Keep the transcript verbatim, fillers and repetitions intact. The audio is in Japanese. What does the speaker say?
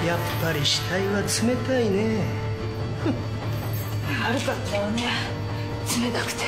やっぱり死体は冷たいね。 悪かったわね、冷たくて。